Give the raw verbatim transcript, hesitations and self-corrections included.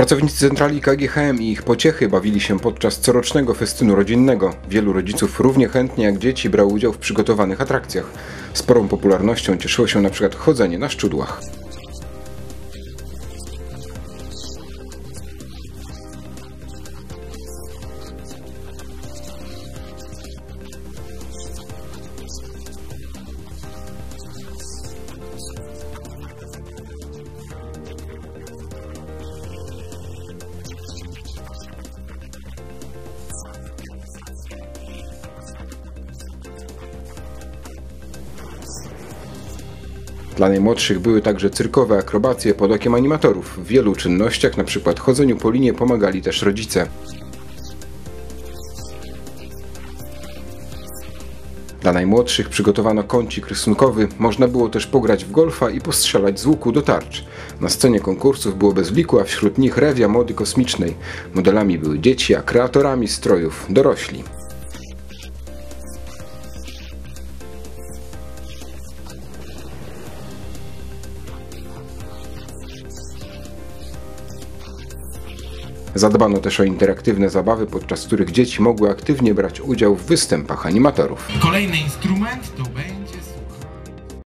Pracownicy centrali K G H M i ich pociechy bawili się podczas corocznego festynu rodzinnego. Wielu rodziców równie chętnie jak dzieci brało udział w przygotowanych atrakcjach. Sporą popularnością cieszyło się na przykład chodzenie na szczudłach. Dla najmłodszych były także cyrkowe akrobacje pod okiem animatorów. W wielu czynnościach, np. chodzeniu po linie, pomagali też rodzice. Dla najmłodszych przygotowano kącik rysunkowy, można było też pograć w golfa i postrzelać z łuku do tarcz. Na scenie konkursów było bez liku, a wśród nich rewia mody kosmicznej. Modelami były dzieci, a kreatorami strojów dorośli. Zadbano też o interaktywne zabawy, podczas których dzieci mogły aktywnie brać udział w występach animatorów. Kolejny instrument to